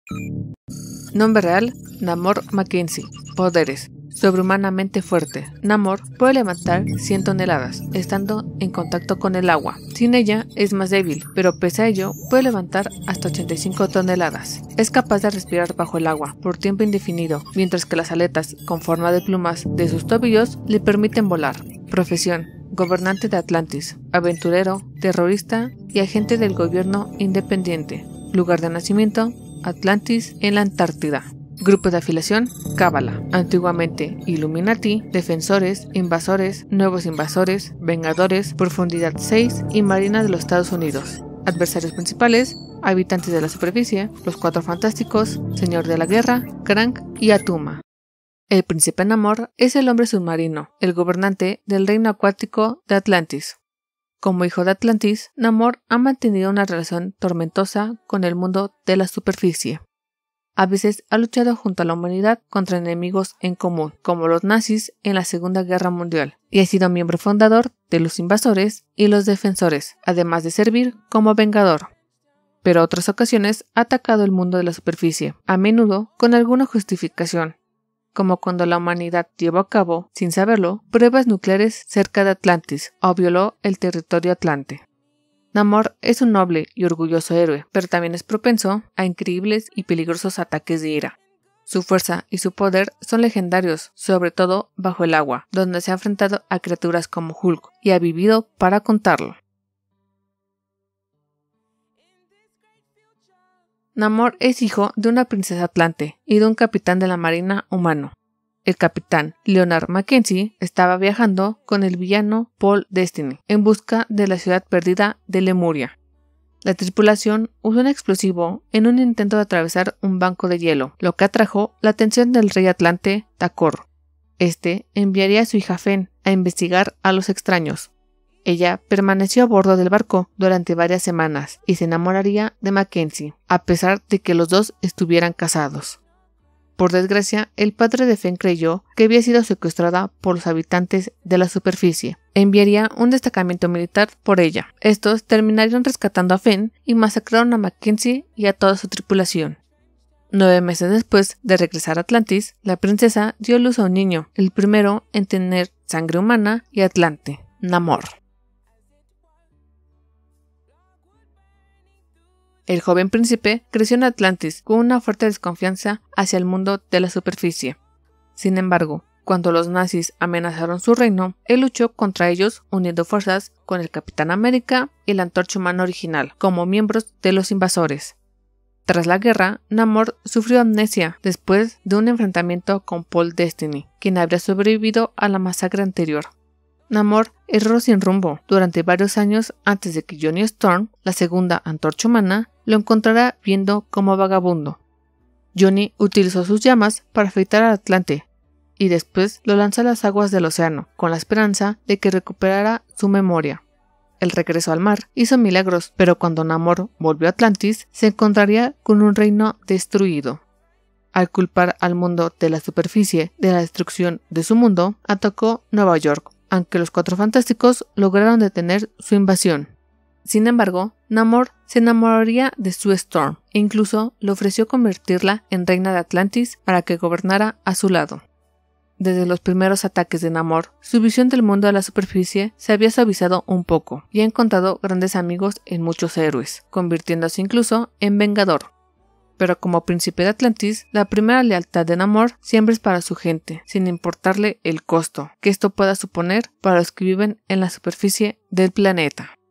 Nombre real: Namor Mackenzie. Poderes: sobrehumanamente fuerte. Namor puede levantar 100 toneladas, estando en contacto con el agua. Sin ella es más débil, pero pese a ello puede levantar hasta 85 toneladas. Es capaz de respirar bajo el agua por tiempo indefinido, mientras que las aletas con forma de plumas de sus tobillos le permiten volar. Profesión: gobernante de Atlantis, aventurero, terrorista y agente del gobierno independiente. Lugar de nacimiento: Atlantis, en la Antártida. Grupo de afiliación: Cábala. Antiguamente Illuminati, Defensores, Invasores, Nuevos Invasores, Vengadores, Profundidad 6 y Marina de los Estados Unidos. Adversarios principales: Habitantes de la Superficie, Los Cuatro Fantásticos, Señor de la Guerra, Krang y Atuma. El príncipe Namor es el hombre submarino, el gobernante del reino acuático de Atlantis. Como hijo de Atlantis, Namor ha mantenido una relación tormentosa con el mundo de la superficie. A veces ha luchado junto a la humanidad contra enemigos en común, como los nazis en la Segunda Guerra Mundial, y ha sido miembro fundador de los Invasores y los Defensores, además de servir como Vengador. Pero otras ocasiones ha atacado el mundo de la superficie, a menudo con alguna justificación, como cuando la humanidad llevó a cabo, sin saberlo, pruebas nucleares cerca de Atlantis o violó el territorio atlante. Namor es un noble y orgulloso héroe, pero también es propenso a increíbles y peligrosos ataques de ira. Su fuerza y su poder son legendarios, sobre todo bajo el agua, donde se ha enfrentado a criaturas como Hulk y ha vivido para contarlo. Namor es hijo de una princesa atlante y de un capitán de la marina humano. El capitán Leonard Mackenzie estaba viajando con el villano Paul Destiny en busca de la ciudad perdida de Lemuria. La tripulación usó un explosivo en un intento de atravesar un banco de hielo, lo que atrajo la atención del rey atlante Takor. Este enviaría a su hija Fen a investigar a los extraños. Ella permaneció a bordo del barco durante varias semanas y se enamoraría de Mackenzie, a pesar de que los dos estuvieran casados. Por desgracia, el padre de Fen creyó que había sido secuestrada por los habitantes de la superficie. Enviaría un destacamento militar por ella. Estos terminarían rescatando a Fen y masacraron a Mackenzie y a toda su tripulación. 9 meses después de regresar a Atlantis, la princesa dio luz a un niño, el primero en tener sangre humana y atlante, Namor. El joven príncipe creció en Atlantis con una fuerte desconfianza hacia el mundo de la superficie. Sin embargo, cuando los nazis amenazaron su reino, él luchó contra ellos uniendo fuerzas con el Capitán América y la Antorcha Humana original como miembros de los Invasores. Tras la guerra, Namor sufrió amnesia después de un enfrentamiento con Paul Destiny, quien habría sobrevivido a la masacre anterior. Namor erró sin rumbo durante varios años antes de que Johnny Storm, la segunda Antorcha Humana, lo encontrara viendo como vagabundo. Johnny utilizó sus llamas para afeitar al Atlante y después lo lanzó a las aguas del océano con la esperanza de que recuperara su memoria. El regreso al mar hizo milagros, pero cuando Namor volvió a Atlantis se encontraría con un reino destruido. Al culpar al mundo de la superficie de la destrucción de su mundo, atacó Nueva York, aunque los Cuatro Fantásticos lograron detener su invasión. Sin embargo, Namor se enamoraría de Sue Storm e incluso le ofreció convertirla en reina de Atlantis para que gobernara a su lado. Desde los primeros ataques de Namor, su visión del mundo de la superficie se había suavizado un poco y ha encontrado grandes amigos en muchos héroes, convirtiéndose incluso en Vengador. Pero como príncipe de Atlantis, la primera lealtad de Namor siempre es para su gente, sin importarle el costo que esto pueda suponer para los que viven en la superficie del planeta.